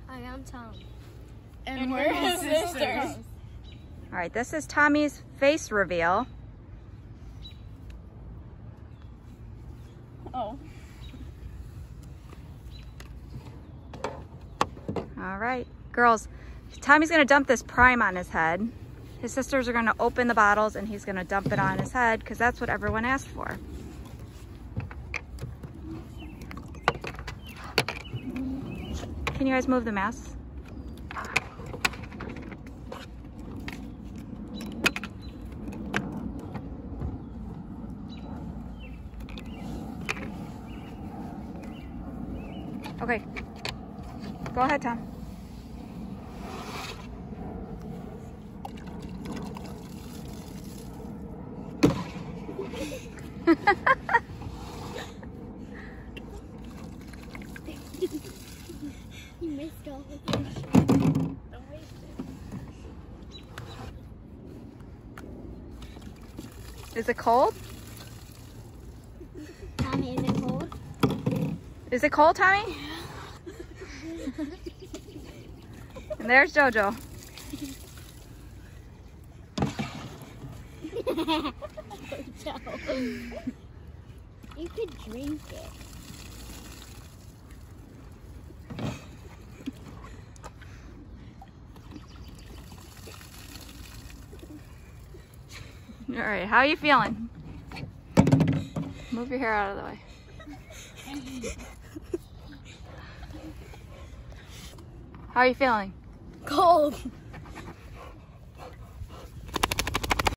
Hi, I'm Tom. And we're his sisters. All right, this is Tommy's face reveal. Oh. All right, girls, Tommy's gonna dump this prime on his head. His sisters are gonna open the bottles and he's gonna dump it on his head because that's what everyone asked for. Can you guys move the masks? Okay, go ahead, Tom. You missed all of it. Don't waste it. Is it cold? Tommy, is it cold? Is it cold, Tommy? And there's Jojo. You could drink it. All right, how are you feeling? Move your hair out of the way. How are you feeling? Cold.